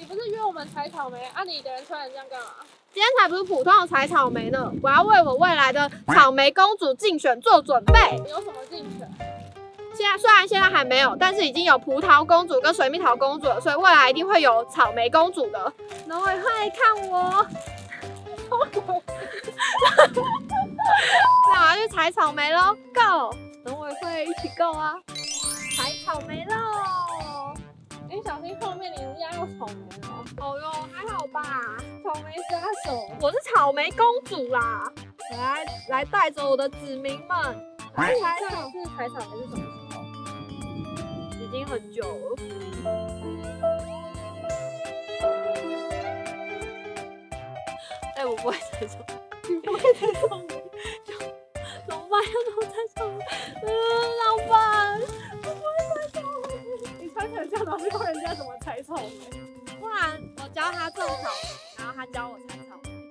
不是约我们采草莓啊？你一个人穿成这样干嘛？ 今天才不是普通的采草莓呢，我要为我未来的草莓公主竞选做准备。 你有什么竞选？ 虽然现在还没有，但是已经有葡萄公主跟水蜜桃公主了，所以未来一定会有草莓公主的。农委会看我，那我要去采草莓喽 ，Go！ 农委会一起 Go 啊！采草莓喽！ 你小心后面人家要草莓哦。 哦哟，还好吧？ 草莓杀手， 我是草莓公主啦！来带着我的子民们。 上一次采草莓是什么时候？ 已经很久了。我不会采草莓，你不会采草莓，怎么办？要怎么采草莓？老板，我不会采草莓。 你穿成这样，老是教人家怎么采草莓？ 不然我教他种草莓，然后他教我采草莓。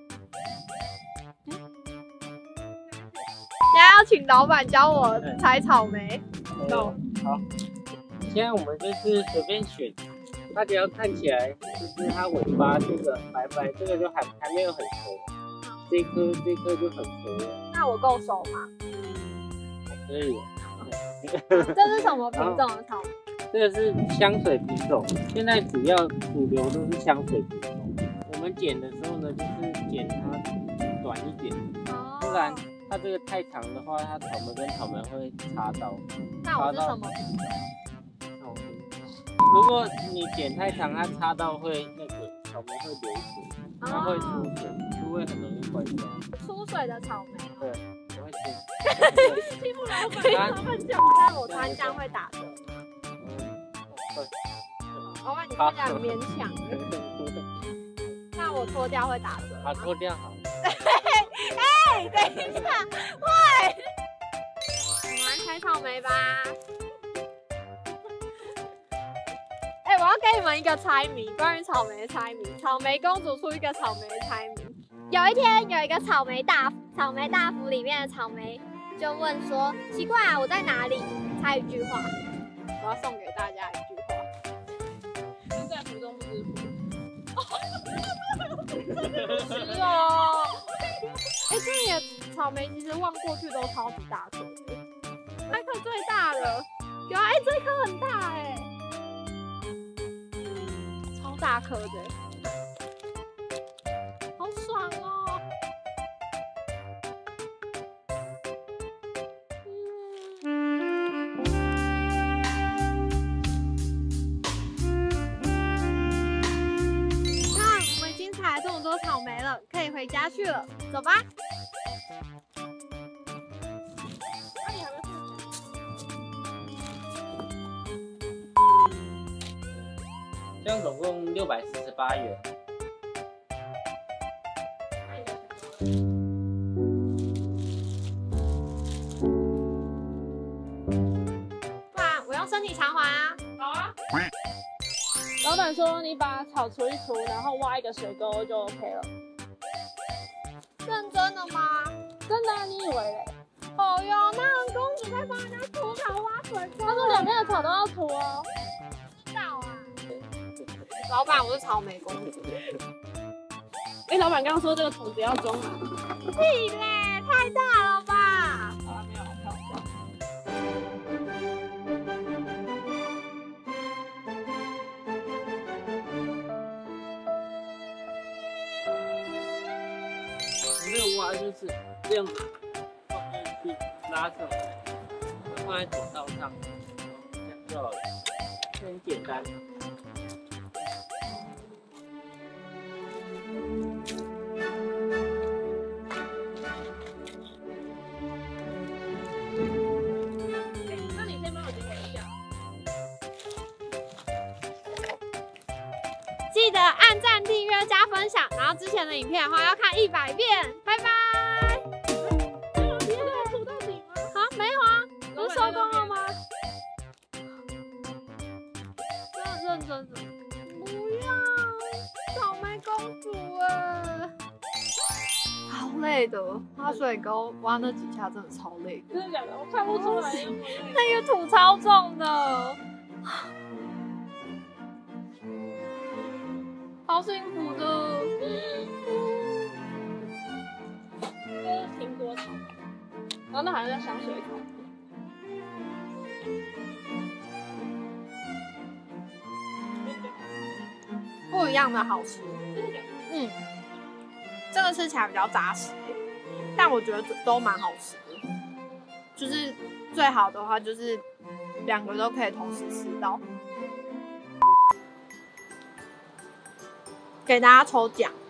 现在要请老板教我采草莓。 好，现在我们就是随便选，它只要看起来就是它尾巴这个白白，这个就还没有很熟，这颗就很熟了。 那我够熟吗？ 可以。 这是什么品种的草莓？ 这个是香水品种，现在主流都是香水品种。我们剪的时候呢，就是剪它短一点，不然它这个太长的话，它草莓跟草莓会插到。 那我是什么品种？ 如果你剪太长，它插到会那个草莓会流水，它会出水，就会很容易坏掉。 出水的草莓。 对，就会出。 欺负老板，老板讲。 那我穿这样会打折吗？ 会。 老板，你看起来很勉强。那我脱掉会打折吗？ 好，脱掉好。 等一下，喂，我们来采草莓吧。我要给你们一个猜谜，关于草莓的猜谜。草莓公主出一个草莓的猜谜。有一天，有一个草莓大福里面的草莓就问说：“奇怪啊，我在哪里？”猜一句话。我要送给大家一句话： 身在福中不知福。 是哦。这里的草莓其实望过去都超级大颗的，那颗最大了。有啊，这一颗很大超大颗的，好爽哦！看，我们已经采了这么多草莓了，可以回家去了，走吧。 这样总共648元。 不然我用身体偿还啊。 好啊。老板说你把草除一除，然后挖一个水沟就 OK 了。 认真的吗？ 真的啊，你以为嘞？ 哦哟，那公主在帮人家除草挖水沟。 他说两边的草都要除哦。 知道啊。老板，我是草莓公主。 老板刚刚说这个桶子要装啊。 屁嘞，太大了吧？ 好了，没有，开玩笑。 这个挖就是这样子放进去，拉上来，放在走道上，这样就好了，很简单。 那你先帮我结果一下。 记得按赞、订阅、加分享，然后之前的影片的话要看100遍，拜拜。 你要涂到底吗？ 啊，没有啊，不是收工了吗？认真的，不要，草莓公主哎，好累的，挖水沟挖那几下真的超累的。 真的假的？我看不出来。 那个土超重的。 超幸福的。 这是苹果草莓，然后那好像叫香水草莓。 不一样的好吃。嗯，这个吃起来比较扎实，但我觉得都蛮好吃的。就是最好的话，就是2个都可以同时吃到。给大家抽奖。